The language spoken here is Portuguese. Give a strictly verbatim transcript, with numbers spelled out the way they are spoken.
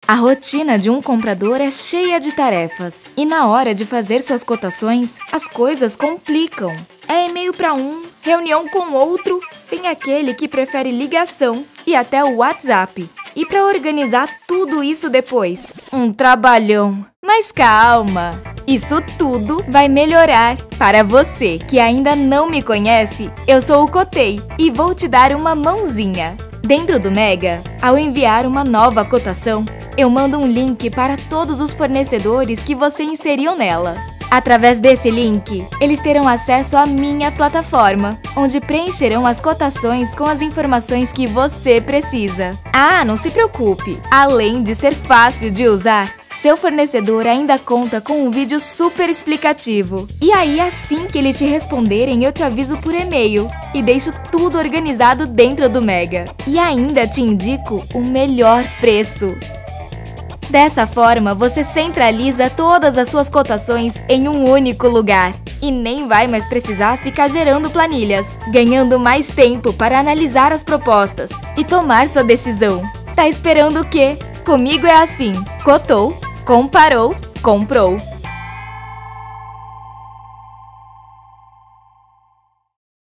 A rotina de um comprador é cheia de tarefas. E na hora de fazer suas cotações, as coisas complicam. É e-mail para um, reunião com outro, tem aquele que prefere ligação e até o WhatsApp. E para organizar tudo isso depois, um trabalhão. Mas calma! Isso tudo vai melhorar. Para você que ainda não me conhece, eu sou o Cotei e vou te dar uma mãozinha. Dentro do Mega, ao enviar uma nova cotação, eu mando um link para todos os fornecedores que você inseriu nela. Através desse link, eles terão acesso à minha plataforma, onde preencherão as cotações com as informações que você precisa. Ah, não se preocupe! Além de ser fácil de usar, seu fornecedor ainda conta com um vídeo super explicativo. E aí, assim que eles te responderem, eu te aviso por e-mail e deixo tudo organizado dentro do Mega. E ainda te indico o melhor preço. Dessa forma, você centraliza todas as suas cotações em um único lugar. E nem vai mais precisar ficar gerando planilhas, ganhando mais tempo para analisar as propostas e tomar sua decisão. Tá esperando o quê? Comigo é assim: cotou, comparou, comprou.